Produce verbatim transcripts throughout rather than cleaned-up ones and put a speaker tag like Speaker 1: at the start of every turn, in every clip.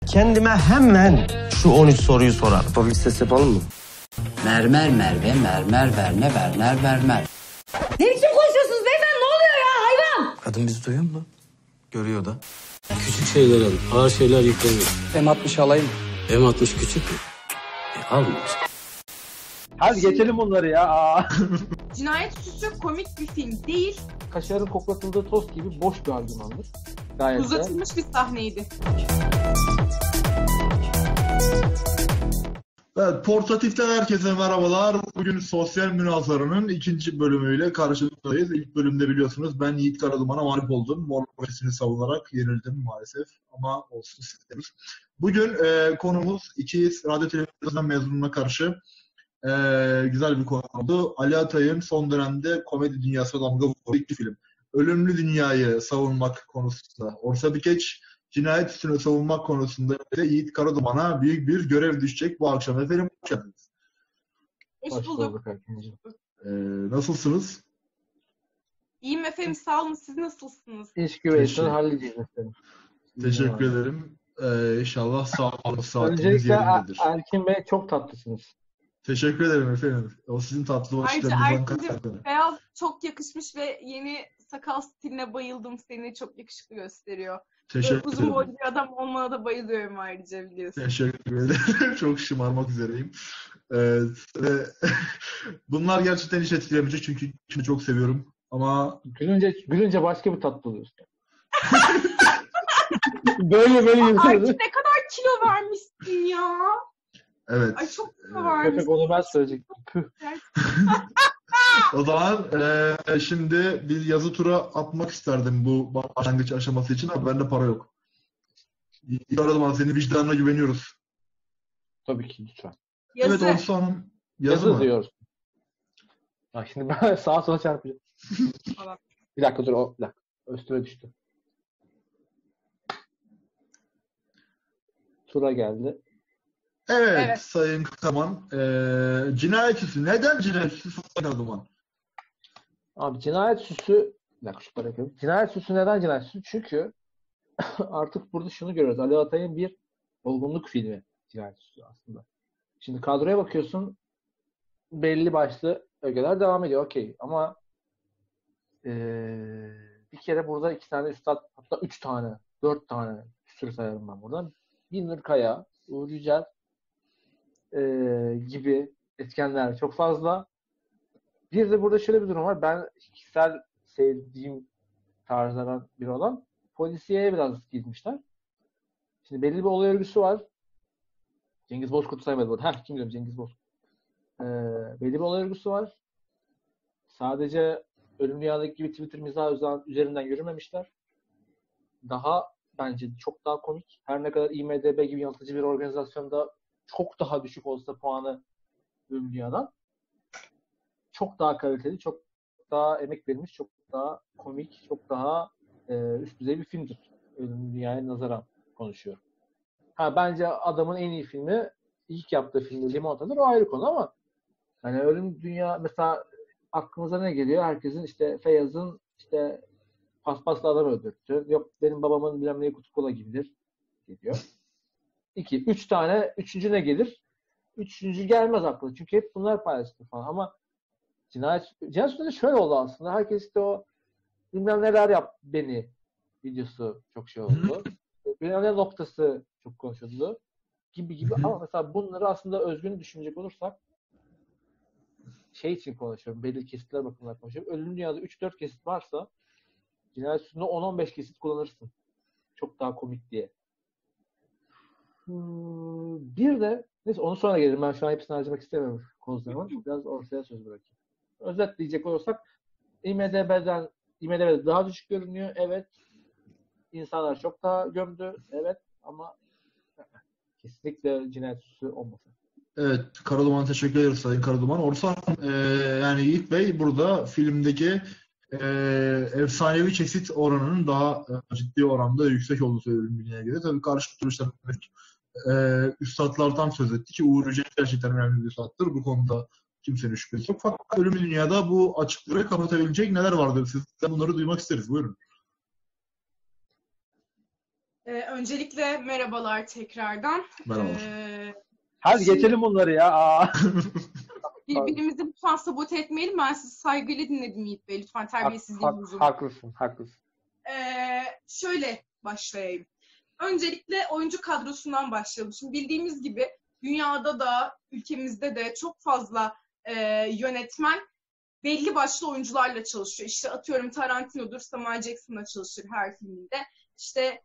Speaker 1: Kendime hemen şu on üç soruyu sorarım.
Speaker 2: Hafif ses yapalım mı?
Speaker 3: Mermer Merve, mermer Verne, Werner mermer.
Speaker 4: Ne biçim konuşuyorsunuz beyefendi? Ne oluyor ya hayvan?
Speaker 2: Kadın bizi duyuyor mu? Görüyor da.
Speaker 5: Küçük şeyler al, ağır şeyler yüklemiyor.
Speaker 3: M altmış alayım.
Speaker 5: M altmış küçük mü? E, alma işte.
Speaker 6: Hadi geçelim bunları ya. Aa.
Speaker 7: Cinayet Süsü komik bir film değil.
Speaker 6: Kaşarın koklatıldığı tost gibi boş bir argümandır. Gayet de.
Speaker 7: Uzatılmış bir sahneydi.
Speaker 8: Evet, Portatif'ten herkese merhabalar. Bugün sosyal münazaranın ikinci bölümüyle karşınızdayız. İlk bölümde biliyorsunuz ben Yiğit Karaduman'a mağlup oldum. Mor profesini savunarak yenildim maalesef. Ama olsun istiyoruz. Bugün e, konumuz iki radyo televizyon mezununa karşı e, güzel bir konu oldu. Ali Atay'ın son dönemde komedi dünyasına damga vurduğu ilk film. Ölümlü Dünyayı savunmak konusunda Orta Bikeç, cinayet üstüne savunmak konusunda ise Yiğit Karaduman'a büyük bir görev düşecek bu akşam. Efendim hoş geldiniz.
Speaker 7: Hoş bulduk.
Speaker 8: Ee, nasılsınız?
Speaker 7: İyiyim efendim, sağ olun. Siz nasılsınız?
Speaker 6: İş güveysen halledeceğiz efendim.
Speaker 8: Teşekkür ederim. Ee, inşallah sağlıklı saatiniz
Speaker 6: Öncelikle
Speaker 8: yerindedir.
Speaker 6: Erkin Bey çok tatlısınız.
Speaker 8: Teşekkür ederim efendim. O sizin tatlı
Speaker 7: Ayrıca
Speaker 8: başlarınızdan
Speaker 7: Erkin'cim
Speaker 8: kaynaklı.
Speaker 7: beyaz çok yakışmış ve yeni sakal stiline bayıldım. Seni çok yakışıklı gösteriyor. Böyle
Speaker 8: Teşekkür
Speaker 7: uzun
Speaker 8: ederim.
Speaker 7: boylu bir adam olmana da bayılıyorum ayrıca, biliyorsun.
Speaker 8: Teşekkür ederim. Çok şımarmak üzereyim. Ee, ve bunlar gerçekten hiç etkilemeyecek çünkü şimdi çok seviyorum. Ama
Speaker 6: Gülünce, gülünce başka bir tatlı oluyorsun. böyle böyle
Speaker 7: Erkin
Speaker 6: yürüyoruz.
Speaker 7: ne kadar kilo vermişsin ya.
Speaker 8: evet.
Speaker 7: Ay çok kilo
Speaker 6: Köpek
Speaker 7: vermişsin.
Speaker 6: onu ben söyleyecektim. Püh.
Speaker 8: O zaman e, şimdi bir yazı tura atmak isterdim bu başlangıç aşaması için ama bende para yok. İyi aradım, senin vicdanına güveniyoruz.
Speaker 6: Tabii ki lütfen.
Speaker 7: Yazı.
Speaker 8: Evet Orsu Hanım. Yazı,
Speaker 6: Yazı
Speaker 8: mı?
Speaker 6: diyoruz. Bak şimdi ben sağa sola çarpacağım.
Speaker 7: Tamam.
Speaker 6: Bir dakika dur o bir dakika. Üstüne düştü. Tura geldi.
Speaker 8: Evet,
Speaker 7: Evet.
Speaker 8: Sayın Kaman. E, cinayet süsü. Neden cinayet süsü Sayın Kaman?
Speaker 6: Abi cinayet süsü bir dakika şu parayı yapayım. Cinayet süsü neden cinayet süsü? Çünkü artık burada şunu görüyoruz. Ali Atay'ın bir olgunluk filmi cinayet süsü aslında. Şimdi kadroya bakıyorsun, belli başlı ögeler devam ediyor. Okey. Ama ee, bir kere burada iki tane üstad, hatta üç tane, dört tane bir sürü sayarım ben buradan. Binur Kaya, Uğur Yücel ee, gibi etkenler çok fazla. Bir de burada şöyle bir durum var. Ben kişisel sevdiğim tarzlardan biri olan polisiyeye biraz gitmişler. Şimdi belli bir olay örgüsü var. Cengiz Bozkurt'u saymadı burada. Heh, kim diyorum Cengiz Bozkurt. Ee, belli bir olay örgüsü var. Sadece Ölüm Dünya'daki gibi Twitter mizahı üzerinden yürümemişler. Daha bence çok daha komik. Her ne kadar IMDb gibi yanıltıcı bir organizasyonda çok daha düşük olsa puanı Ölüm Dünya'dan, çok daha kaliteli, çok daha emek verilmiş, çok daha komik, çok daha e, üst düzey bir filmdir. Ölüm Dünya'ya nazaran konuşuyorum. Ha, bence adamın en iyi filmi, ilk yaptığı filmi Limonata'dır, o ayrı konu ama hani Ölüm Dünya mesela aklımıza ne geliyor? Herkesin işte Feyyaz'ın işte paspasla adam öldürttü. Yok benim babamın bilmem neyi kutu kola gibidir geliyor. İki. Üç tane. Üçüncü ne gelir? Üçüncü gelmez aklıma. Çünkü hep bunlar paylaştı falan ama Cinayet, cinayet süsü de şöyle oldu aslında. Herkes işte o bilmem neler yap beni videosu çok şey oldu. Bilmem ne noktası çok konuşuldu. Gibi gibi. Ama mesela bunları aslında özgün düşünecek olursak şey için konuşuyorum. Belli kesitler bakımından konuşuyorum. Ölüm Dünya'da üç dört kesit varsa cinayet süsünde on on beş kesit kullanırsın. Çok daha komik diye. Hmm, bir de neyse onu sonra gelirim. Ben şu an hepsini harcamak istemiyorum konularımı. Biraz ortaya söz bırakayım. Özetleyecek olursak IMDb'den IMDb'de daha düşük görünüyor. Evet. İnsanlar çok daha gömdü. Evet. Ama kesinlikle cinayet süsü olmasın.
Speaker 8: Evet, Karaduman'a teşekkür ederiz Sayın Karaduman. Orsan, e, yani Yiğit Bey burada filmdeki e, efsanevi kesit oranının daha e, ciddi oranda yüksek olduğunu söylüyorum dünyaya göre. Tabii karşı duruşlar e, üstadlardan söz etti ki Uğur Yücel gerçekten önemli bir üstattır. Bu konuda kimsenin şüphesi yok. Fakat Ölümlü Dünya'da bu açıkları kapatabilecek neler vardır? Sizden bunları duymak isteriz. Buyurun.
Speaker 7: Ee, öncelikle merhabalar tekrardan.
Speaker 8: Merhaba.
Speaker 7: Ee,
Speaker 6: Hadi geçelim bunları ya. Aa.
Speaker 7: birbirimizi lütfen sabote etmeyelim. Ben sizi saygıyla dinledim Yiğit Bey. Lütfen
Speaker 6: Hak-
Speaker 7: terbiyesizliğinizi
Speaker 6: hak-
Speaker 7: uzun.
Speaker 6: haklısın, haklısın.
Speaker 7: Ee, şöyle başlayayım. Öncelikle oyuncu kadrosundan başlayalım. Şimdi bildiğimiz gibi dünyada da ülkemizde de çok fazla e, yönetmen belli başlı oyuncularla çalışıyor. İşte atıyorum Tarantino'dur, Samuel Jackson'la çalışır her filminde. İşte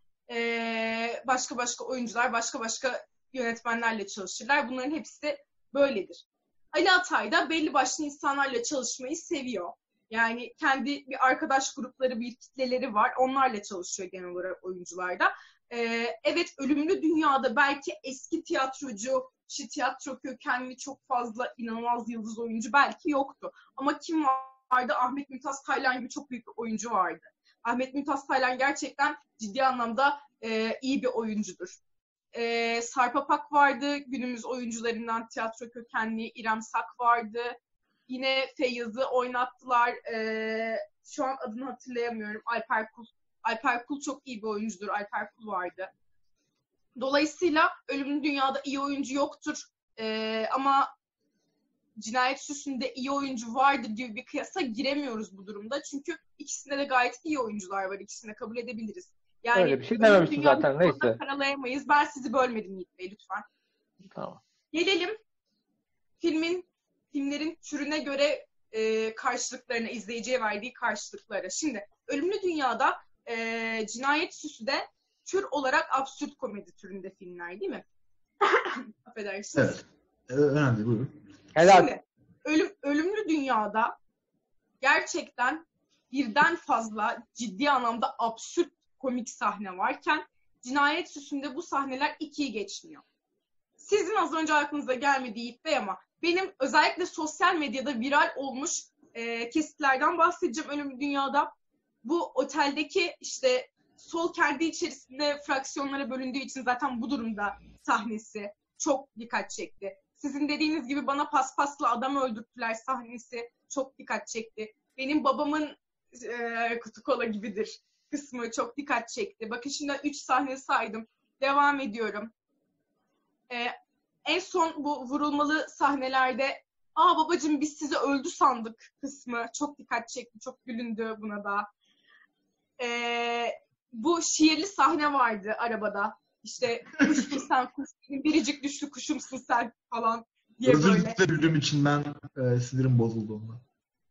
Speaker 7: e, başka başka oyuncular, başka başka yönetmenlerle çalışırlar. Bunların hepsi de böyledir. Ali Atay da belli başlı insanlarla çalışmayı seviyor. Yani kendi bir arkadaş grupları, bir kitleleri var. Onlarla çalışıyor genel olarak oyuncularda. Ee, evet, Ölümlü Dünya'da belki eski tiyatrocu, işte tiyatro kökenli çok fazla inanılmaz yıldız oyuncu belki yoktu. Ama kim vardı? Ahmet Mümtaz Taylan gibi çok büyük bir oyuncu vardı. Ahmet Mümtaz Taylan gerçekten ciddi anlamda e, iyi bir oyuncudur. E, Sarp Apak vardı, günümüz oyuncularından tiyatro kökenli. İrem Sak vardı. Yine Feyyaz'ı oynattılar. E, şu an adını hatırlayamıyorum. Alper Kul. Alper Kul çok iyi bir oyuncudur. Alper Kul vardı. Dolayısıyla Ölümlü Dünya'da iyi oyuncu yoktur. E, ama Cinayet Süsü'nde iyi oyuncu vardır gibi bir kıyasa giremiyoruz bu durumda. Çünkü ikisinde de gayet iyi oyuncular var. İkisini de kabul edebiliriz. Yani
Speaker 6: Öyle bir şey dememişsin
Speaker 7: Ölümlü Dünya'da
Speaker 6: zaten, neyse.
Speaker 7: karalayamayız. Ben sizi bölmedim Yiğit Bey lütfen.
Speaker 6: Tamam.
Speaker 7: Gelelim filmin, filmlerin türüne göre e, karşılıklarına, izleyiciye verdiği karşılıklara. Şimdi Ölümlü Dünya'da e, Cinayet Süsü de tür olarak absürt komedi türünde filmler değil mi? Affedersiniz.
Speaker 8: Evet. Ee, önemli değil, buyurun.
Speaker 6: Helal.
Speaker 7: Şimdi ölüm, Ölümlü Dünya'da gerçekten birden fazla ciddi anlamda absürt komik sahne varken Cinayet Süsü'nde bu sahneler ikiyi geçmiyor. Sizin az önce aklınıza gelmedi Yiğit Bey ama benim özellikle sosyal medyada viral olmuş e, kesitlerden bahsedeceğim Ölümlü Dünya'da. Bu oteldeki işte sol kendi içerisinde fraksiyonlara bölündüğü için zaten bu durumda sahnesi çok dikkat çekti. Sizin dediğiniz gibi bana paspasla adam öldürttüler sahnesi çok dikkat çekti. Benim babamın e, kutu kola gibidir kısmı çok dikkat çekti. Bakın şimdi üç sahne saydım. Devam ediyorum. E, en son bu vurulmalı sahnelerde aa babacığım biz sizi öldü sandık kısmı çok dikkat çekti. Çok gülündü buna da. E, bu şiirli sahne vardı arabada. İşte kuşsun sen kuş, biricik düşlü kuşumsun sen falan diye
Speaker 8: Özür
Speaker 7: böyle.
Speaker 8: dilerim için ben e, sinirim bozuldu ondan.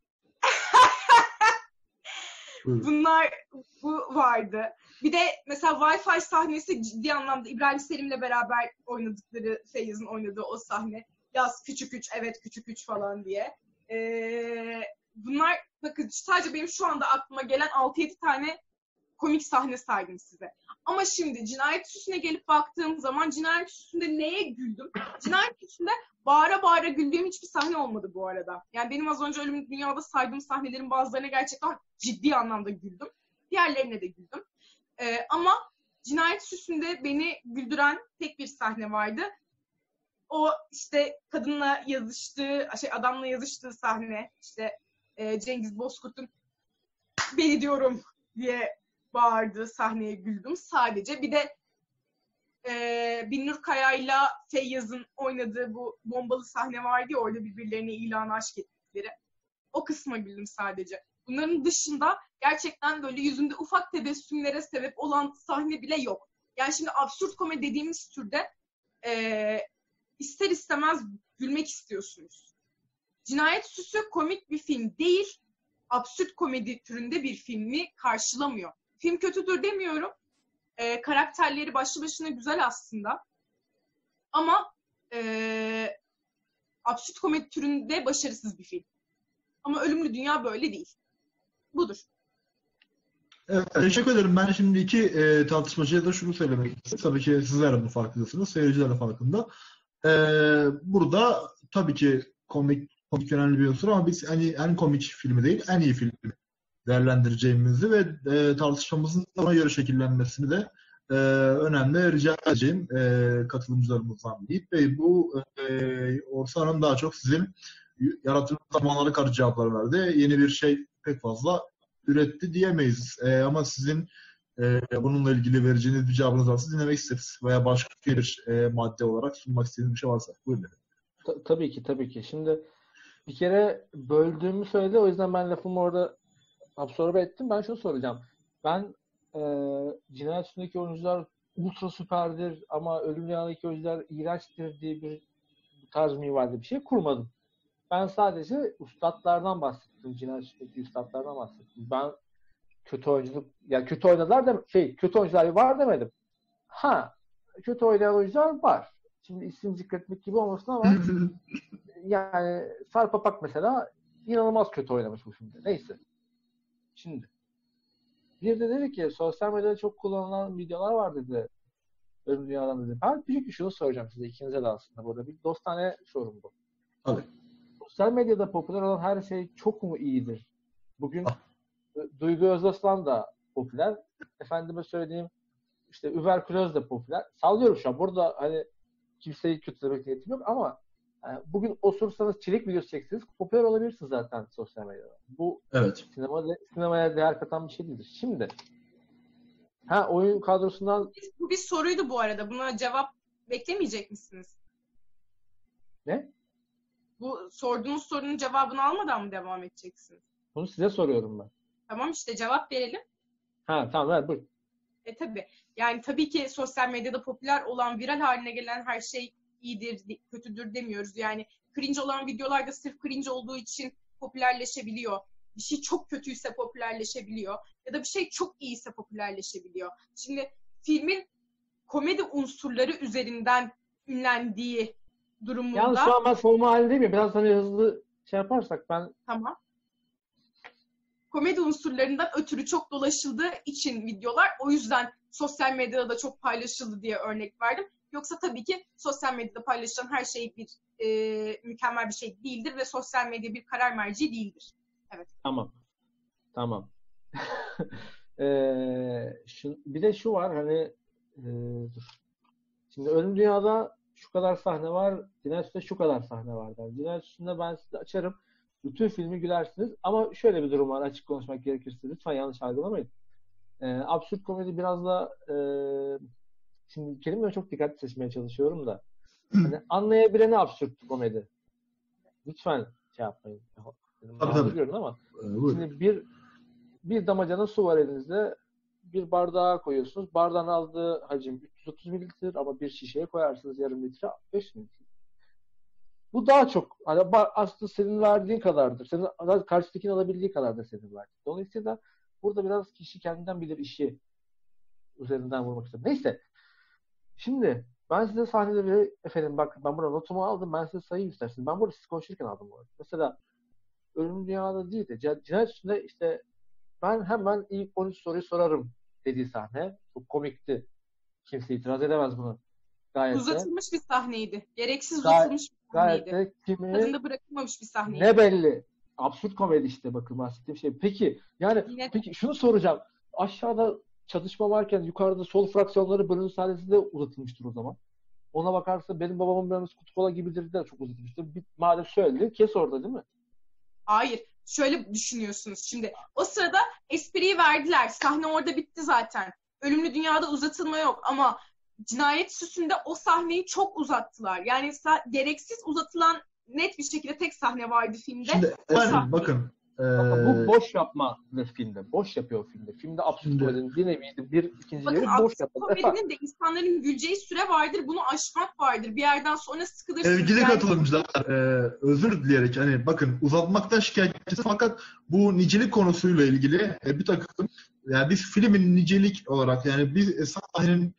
Speaker 8: Buyurun.
Speaker 7: Bunlar bu vardı. Bir de mesela Wi-Fi sahnesi ciddi anlamda İbrahim Selim'le beraber oynadıkları, Feyyaz'ın oynadığı o sahne. Yaz küçük üç, evet küçük üç falan diye. Ee, bunlar bakın sadece benim şu anda aklıma gelen altı yedi tane komik sahne saydım size. Ama şimdi Cinayet Süsü'ne gelip baktığım zaman Cinayet Süsü'nde neye güldüm? Cinayet Süsü'nde bağıra bağıra güldüğüm hiçbir sahne olmadı bu arada. Yani benim az önce Ölümlü Dünya'da saydığım sahnelerin bazılarına gerçekten ciddi anlamda güldüm. Diğerlerine de güldüm. Ee, ama Cinayet Süsü'nde beni güldüren tek bir sahne vardı. O işte kadınla yazıştığı, şey adamla yazıştığı sahne. İşte e, Cengiz Bozkurt'un beni diyorum diye bağırdığı sahneye güldüm sadece. Bir de e, Binnur Kaya'yla Feyyaz'ın oynadığı bu bombalı sahne vardı ya orada birbirlerine ilan aşk ettikleri. O kısma güldüm sadece. Bunların dışında gerçekten böyle yüzünde ufak tebessümlere sebep olan sahne bile yok. Yani şimdi absürt komedi dediğimiz türde e, ister istemez gülmek istiyorsunuz. Cinayet Süsü komik bir film değil, absürt komedi türünde bir filmi karşılamıyor. Film kötüdür demiyorum. E, karakterleri başlı başına güzel aslında. Ama e, absürt komedi türünde başarısız bir film. Ama Ölümlü Dünya böyle değil. Budur.
Speaker 8: Evet, teşekkür ederim. Ben şimdi iki e, tartışmacıya da şunu söylemek istiyorum. Tabii ki sizler de bu farkındasınız. Seyirciler de farkında. E, burada tabii ki komik, komik önemli bir unsur ama biz hani en komik filmi değil, en iyi filmi değerlendireceğimizi ve e, tartışmamızın ona göre şekillenmesini de e, önemli rica edeceğim e, katılımcılarımızdan deyip ve bu e, Orsan'ın daha çok sizin yarattığınız zamanlara karşı cevaplar verdi. Yeni bir şey pek fazla üretti diyemeyiz. E, ama sizin Ee, bununla ilgili vereceğiniz bir cevabınız varsa dinlemek isteriz. Veya başka bir e, madde olarak sunmak istediğiniz bir şey varsa. Buyurun efendim.
Speaker 6: Ta- tabii ki tabii ki. Şimdi bir kere böldüğümü söyledi. O yüzden ben lafımı orada absorbe ettim. Ben şunu soracağım. Ben e, Cinayet Süsü'ndeki oyuncular ultra süperdir ama Ölüm Dünya'daki oyuncular iğrençtir diye bir bu tarz minvalde bir şey kurmadım. Ben sadece üstatlardan bahsettim. Cinayet Süsü'ndeki üstatlardan bahsettim. Ben kötü oyunculuk, ya kötü oynadılar da şey, kötü oyuncular var demedim. Ha, kötü oynayan oyuncular var. Şimdi isim zikretmek gibi olmasın ama yani Sarp Apak mesela inanılmaz kötü oynamış bu filmde. Neyse. Şimdi bir de dedi ki sosyal medyada çok kullanılan videolar var dedi. Ölüm Dünya'dan dedi. Ben küçük bir şunu soracağım size ikinize de aslında burada. Bir dostane sorum bu.
Speaker 8: Tabii.
Speaker 6: Sosyal medyada popüler olan her şey çok mu iyidir? Bugün Duygu Özaslan da popüler. Efendime söyleyeyim işte Überklöz de popüler. Sallıyorum şu an. Burada hani kimseyi kötülemek niyetim yok ama yani bugün osursanız çelik videosu çekseniz popüler olabilirsiniz zaten sosyal medyada. Bu
Speaker 8: Evet.
Speaker 6: sinemada, sinemaya değer katan bir şey değildir. Şimdi ha oyun kadrosundan
Speaker 7: Bu bir soruydu bu arada. Buna cevap beklemeyecek misiniz?
Speaker 6: ne?
Speaker 7: Bu sorduğunuz sorunun cevabını almadan mı devam edeceksiniz?
Speaker 6: Bunu size soruyorum ben.
Speaker 7: Tamam işte cevap verelim.
Speaker 6: Ha tamam ver buyur.
Speaker 7: E tabii. Yani tabii ki sosyal medyada popüler olan, viral haline gelen her şey iyidir, kötüdür demiyoruz. Yani cringe olan videolarda sırf cringe olduğu için popülerleşebiliyor. Bir şey çok kötüyse popülerleşebiliyor. Ya da bir şey çok iyiyse popülerleşebiliyor. Şimdi filmin komedi unsurları üzerinden ünlendiği durumunda...
Speaker 6: Yalnız şu an ben savunma halindeyim ya. Biraz hani hızlı şey yaparsak ben...
Speaker 7: Tamam. Komedi unsurlarından ötürü çok dolaşıldığı için videolar, o yüzden sosyal medyada da çok paylaşıldı diye örnek verdim. Yoksa tabii ki sosyal medyada paylaşılan her şey bir e, mükemmel bir şey değildir ve sosyal medya bir karar merci değildir. Evet.
Speaker 6: Tamam. Tamam. ee, şu, bir de şu var hani e, dur. Şimdi Ölüm Dünya'da şu kadar sahne var. Cinayet Süsü'nde şu kadar sahne var. Yani Cinayet Süsü'nde ben size açarım. Bütün filmi gülersiniz. Ama şöyle bir durum var açık konuşmak gerekirse. Lütfen yanlış algılamayın. Ee, absürt komedi biraz da e, şimdi kelimeleri çok dikkatli seçmeye çalışıyorum da hani anlayabilene absürt komedi. Lütfen şey yapmayın.
Speaker 8: Tabii, tabii.
Speaker 6: Biliyorum ama
Speaker 8: Ee, buyurun.
Speaker 6: şimdi bir bir damacana su var elinizde. Bir bardağa koyuyorsunuz. Bardağın aldığı hacim üç yüz otuz mililitre ama bir şişeye koyarsınız yarım litre beş yüz mililitre. Bu daha çok hani aslında senin verdiğin kadardır. Senin karşıdakinin alabildiği kadardır senin verdiğin. Dolayısıyla burada biraz kişi kendinden bilir işi üzerinden vurmak istiyorum. Neyse. Şimdi ben size sahneleri efendim bak ben burada notumu aldım. Ben size sayayım isterseniz. Ben burada siz konuşurken aldım bu arada. Mesela Ölüm Dünya'da değil de Cinayet Süsü'nde işte ben hemen ilk on üç soruyu sorarım dediği sahne. Çok komikti. Kimse itiraz edemez buna. Gayet de,
Speaker 7: Uzatılmış bir sahneydi. Gereksiz
Speaker 6: Gayet-
Speaker 7: uzatılmış bir
Speaker 6: gayet
Speaker 7: sahneydi.
Speaker 6: de kimi
Speaker 7: Tadında bırakılmamış bir sahneydi.
Speaker 6: ne belli. Absürt komedi işte bakın bahsettiğim şey. Peki yani
Speaker 7: Yine-
Speaker 6: peki şunu soracağım. Aşağıda çatışma varken yukarıda sol fraksiyonları bölüm sahnesi de uzatılmıştır o zaman. Ona bakarsa benim babamın biraz kutu kola gibidir de çok uzatılmıştır. Bir, madem söyledi kes orada değil mi?
Speaker 7: Hayır. Şöyle düşünüyorsunuz şimdi. O sırada espriyi verdiler. Sahne orada bitti zaten. Ölümlü Dünya'da uzatılma yok ama Cinayet Süsü'nde o sahneyi çok uzattılar. Yani sa- gereksiz uzatılan net bir şekilde tek sahne vardı filmde.
Speaker 8: Şimdi
Speaker 7: O
Speaker 8: efendim
Speaker 7: sahne.
Speaker 8: bakın.
Speaker 6: Bakın
Speaker 8: ee,
Speaker 6: bu boş yapma filmde. Boş yapıyor filmde. Filmde absürt
Speaker 8: Şimdi-
Speaker 6: komedinin bir neviydi. Bir ikinci
Speaker 7: Bakın
Speaker 6: yeri boş
Speaker 7: absürt
Speaker 6: yapmadı. Efendim,
Speaker 7: komedinin de insanların güleceği süre vardır. Bunu aşmak vardır. Bir yerden sonra sıkılırsınız.
Speaker 8: Sevgili
Speaker 7: Yani-
Speaker 8: katılımcılar, e, özür dileyerek hani bakın uzatmaktan şikayetçisi fakat bu nicelik konusuyla ilgili e, bir takım yani biz filmin nicelik olarak yani biz sahnenin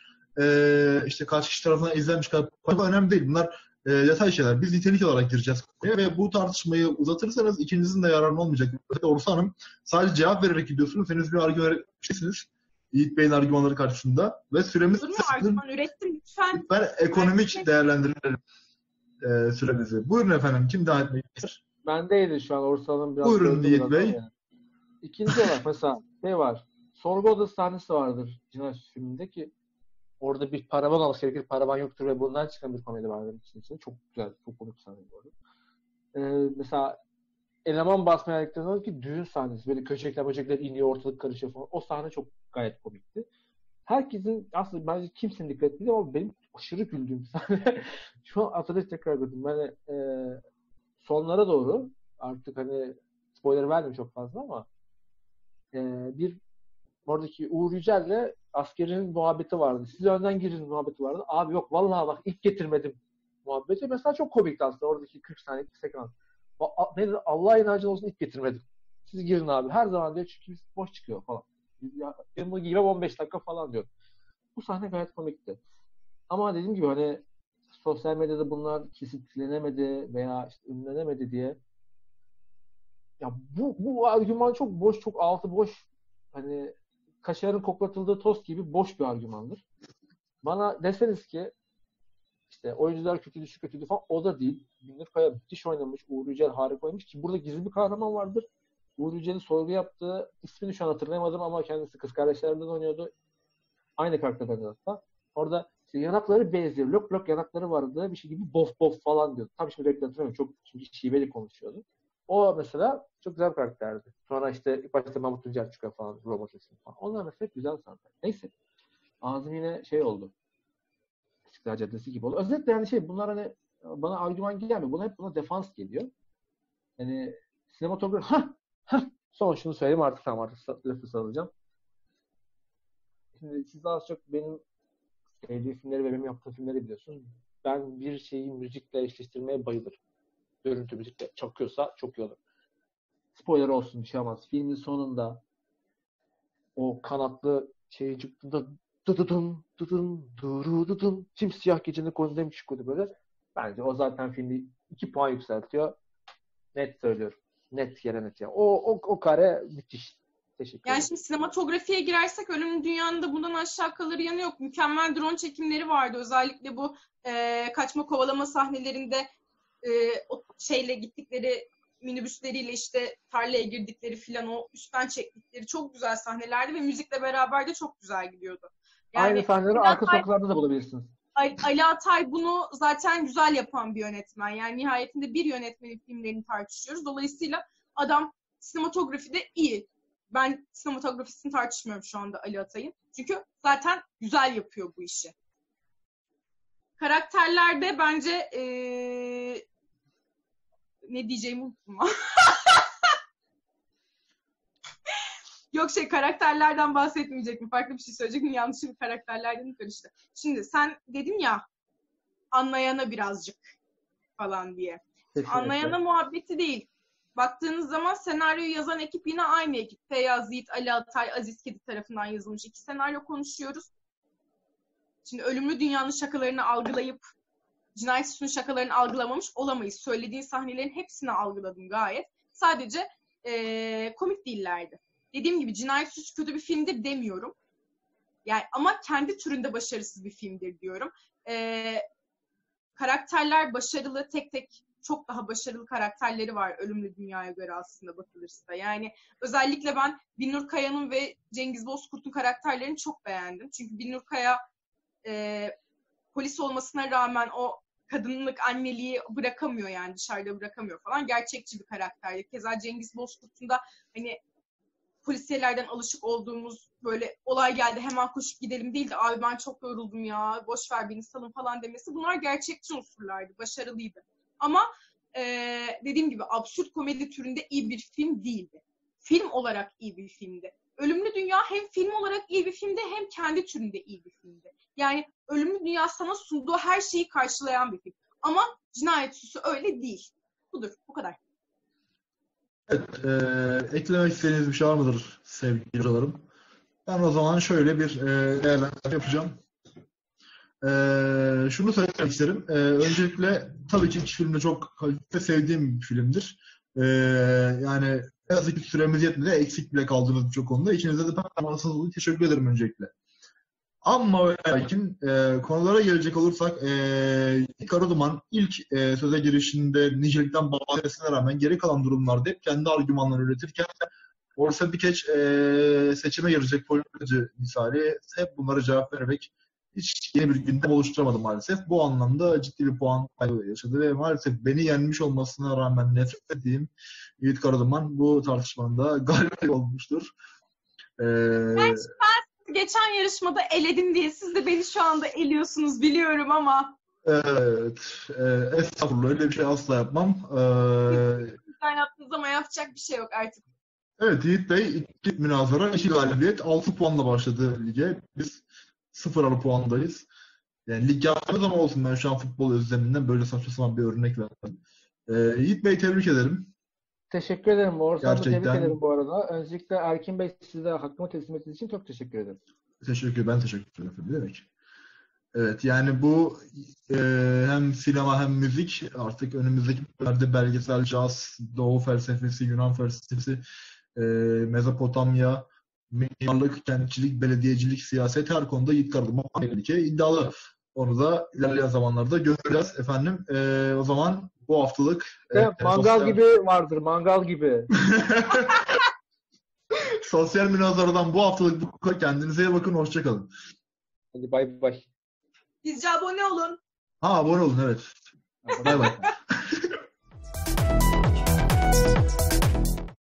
Speaker 8: e, işte kaç kişi tarafından izlenmiş kadar önemli değil. Bunlar e, detay şeyler. Biz nitelik olarak gireceğiz konuya ve bu tartışmayı uzatırsanız ikinizin de yararına olmayacak. Orsa Hanım sadece cevap vererek gidiyorsunuz. Henüz bir argüman verebilirsiniz. Yiğit Bey'in argümanları karşısında ve süremiz
Speaker 7: Olur mu? Argüman ürettim lütfen.
Speaker 8: ben ekonomik değerlendirelim e, süremizi. Buyurun efendim. Kim devam etmek ister?
Speaker 6: bendeydi şu an Orsal'ın biraz.
Speaker 8: Buyurun
Speaker 6: böldü
Speaker 8: Yiğit
Speaker 6: biraz
Speaker 8: Bey.
Speaker 6: ama yani. İkinci olarak mesela ne var? Sorgu odası sahnesi vardır Cinayet Süsü filminde ki orada bir paravan olması gerekir. Paravan yoktur ve bundan çıkan bir komedi vardır için içinde. Çok güzel, çok komik sahne bu arada. Ee, mesela eleman basmaya geldikten sonra ki düğün sahnesi. Böyle köşekler böcekler iniyor, ortalık karışıyor falan. O sahne çok gayet komikti. Herkesin aslında bence kimsenin dikkat etmedi ama benim aşırı güldüğüm sahne. Şu an hatırlayıp tekrar gördüm. Yani e, sonlara doğru artık hani spoiler vermiyorum çok fazla ama e, bir oradaki Uğur Yücel'le askerin muhabbeti vardı. Siz önden girin muhabbeti vardı. Abi yok vallahi bak ilk getirmedim muhabbeti. Mesela çok komikti aslında oradaki kırk saniyelik sekans. Ne dedi? Allah inancı olsun ilk getirmedim. Siz girin abi. Her zaman diyor çünkü biz boş çıkıyor falan. Ya, ben bunu giymem on beş dakika falan diyor. Bu sahne gayet komikti. Ama dediğim gibi hani sosyal medyada bunlar kesitlenemedi veya işte ünlenemedi diye ya bu, bu argüman çok boş, çok altı boş. Hani kaşarın koklatıldığı tost gibi boş bir argümandır. Bana deseniz ki işte oyuncular kötüydü, şu kötüydü falan o da değil. Binur Kaya müthiş oynamış. Uğur Yücel harika oynamış ki burada gizli bir kahraman vardır. Uğur Yücel'in sorgu yaptığı ismini şu an hatırlayamadım ama kendisi Kız Kardeşler'den oynuyordu. Aynı karakterden hatta. Orada işte yanakları benziyor. Lok lok yanakları vardı. Bir şey gibi bof bof falan diyordu. Tabii şimdi reklam hatırlamıyorum. Çok çünkü şiveli konuşuyordu. O mesela çok güzel bir karakterdi. Sonra işte ilk başta Mahmut Tuncer çıkıyor falan. Robot sesini falan. Onlar mesela güzel sanatlar. Neyse. Ağzım yine şey oldu. İstiklal Caddesi gibi oldu. Özellikle yani şey bunlar hani bana argüman gelmiyor. Buna hep buna defans geliyor. Yani sinematografi ha ha son şunu söyleyeyim artık tamam artık lafı salacağım. Şimdi siz az çok benim sevdiğim filmleri ve benim yaptığım filmleri biliyorsunuz. Ben bir şeyi müzikle eşleştirmeye bayılırım. Görüntü müzikle çakıyorsa çok iyi olur. Spoiler olsun bir şey olmaz. Filmin sonunda o kanatlı şeyi çıktığında dıdıdın dıdın durudıdın simsiyah gecenin konusunda çıkıyordu böyle. Bence o zaten filmi iki puan yükseltiyor. Net söylüyorum. Net yere net ya. O, o, o kare müthiş. Teşekkür
Speaker 7: Yani
Speaker 6: ederim.
Speaker 7: şimdi sinematografiye girersek Ölümlü Dünya'nın da bundan aşağı kalır yanı yok. Mükemmel drone çekimleri vardı. Özellikle bu e, kaçma kovalama sahnelerinde e, o şeyle gittikleri minibüsleriyle işte tarlaya girdikleri filan o üstten çektikleri çok güzel sahnelerdi ve müzikle beraber de çok güzel gidiyordu. Yani,
Speaker 6: aynı sahneleri arka sokaklarda da bulabilirsiniz.
Speaker 7: Ali Atay bunu zaten güzel yapan bir yönetmen. Yani nihayetinde bir yönetmenin filmlerini tartışıyoruz. Dolayısıyla adam sinematografide iyi. Ben sinematografisini tartışmıyorum şu anda Ali Atay'ın. Çünkü zaten güzel yapıyor bu işi. Karakterlerde bence ee... ne diyeceğimi unuttum. Yok şey karakterlerden bahsetmeyecektim. Farklı bir şey söyleyecektim. Yanlışlıkla karakterlerden karıştı. Şimdi sen dedin ya anlayana birazcık falan diye.
Speaker 6: Kesinlikle.
Speaker 7: Anlayana muhabbeti değil. Baktığınız zaman senaryoyu yazan ekip yine aynı ekip. Feyyaz Yiğit, Ali Atay, Aziz Kedi tarafından yazılmış iki senaryo konuşuyoruz. Şimdi Ölümlü Dünya'nın şakalarını algılayıp Cinayet Süsü'nün şakalarını algılamamış olamayız. Söylediğin sahnelerin hepsini algıladım gayet. Sadece ee, komik değillerdi. Dediğim gibi Cinayet Süsü kötü bir filmdir demiyorum. Yani ama kendi türünde başarısız bir filmdir diyorum. Ee, karakterler başarılı, tek tek çok daha başarılı karakterleri var Ölümlü Dünya'ya göre aslında bakılırsa. Yani özellikle ben Binur Kaya'nın ve Cengiz Bozkurt'un karakterlerini çok beğendim. Çünkü Binur Kaya e, polis olmasına rağmen o kadınlık, anneliği bırakamıyor yani dışarıda bırakamıyor falan. Gerçekçi bir karakter. Keza Cengiz Bozkurt'un da hani polisiyelerden alışık olduğumuz böyle olay geldi hemen koşup gidelim değil de abi ben çok yoruldum ya boş ver beni salın falan demesi. Bunlar gerçekçi unsurlardı. Başarılıydı. Ama e, dediğim gibi absürt komedi türünde iyi bir film değildi. Film olarak iyi bir filmdi. Ölümlü Dünya hem film olarak iyi bir filmdi hem kendi türünde iyi bir filmdi. Yani Ölümlü Dünya sana sunduğu her şeyi karşılayan bir film. Ama Cinayet Süsü öyle değil. Budur. Bu kadar.
Speaker 8: Evet. E, eklemek istediğiniz bir şey var mıdır sevgili hocalarım? Ben o zaman şöyle bir e, değerlendirme yapacağım. Ee, şunu söylemek isterim. Ee, öncelikle tabii ki iki film de çok kaliteli sevdiğim bir filmdir. Ee, yani ne yazık ki süremiz yetmedi. Eksik bile kaldınız birçok konuda. İkinize de performansınız dolayı teşekkür ederim öncelikle. Ama ve lakin e, konulara gelecek olursak e, Kara Duman ilk e, söze girişinde nicelikten bahsetmesine rağmen geri kalan durumlarda hep kendi argümanlarını üretirken Orsa Bikeç e, seçime girecek politikacı misali hep bunlara cevap vererek hiç yeni bir gündem oluşturamadı maalesef. Bu anlamda ciddi bir puan kaybı yaşadı ve maalesef beni yenmiş olmasına rağmen nefret ettiğim Yiğit Karaduman bu tartışmanın da galip olmuştur. Ee,
Speaker 7: Ben geçen yarışmada eledim diye siz de beni şu anda eliyorsunuz biliyorum ama.
Speaker 8: Evet. E, estağfurullah, öyle bir şey asla yapmam. Ee,
Speaker 7: Sen yaptığınız ama yapacak bir şey yok artık.
Speaker 8: evet, Yiğit Bey iki münazara, iki galibiyet, altı puanla başladı lige. Biz sıfır arı puandayız. Yani lig yapmıyoruz ama olsun, ben şu an futbol özleminden böyle saçma sapan bir örnek verdim. Ee, Yiğit Bey tebrik ederim.
Speaker 6: Teşekkür ederim. Oğuzhan'ı tebrik
Speaker 8: Gerçekten.
Speaker 6: ederim bu arada. Öncelikle Erkin Bey size hakkımı teslim ettiğiniz için çok teşekkür ederim.
Speaker 8: Teşekkür, ben teşekkür ederim. Ne demek? Evet, yani bu e, hem sinema hem müzik, artık önümüzdeki günlerde belgesel, caz, Doğu felsefesi, Yunan felsefesi, e, Mezopotamya, mimarlık, kentçilik, belediyecilik, siyaset, her konuda Yiğit Karaduman tehlike iddialı. Onu da ilerleyen zamanlarda göreceğiz efendim. E, o zaman bu haftalık
Speaker 6: Ve
Speaker 8: e,
Speaker 6: mangal
Speaker 8: sosyal...
Speaker 6: gibi vardır, mangal gibi.
Speaker 8: sosyal münazaradan bu haftalık bu kadar. Kendinize iyi bakın, hoşçakalın.
Speaker 6: Hadi bay bay.
Speaker 7: Bizce abone olun.
Speaker 8: Ha, abone olun, evet. Bay bay.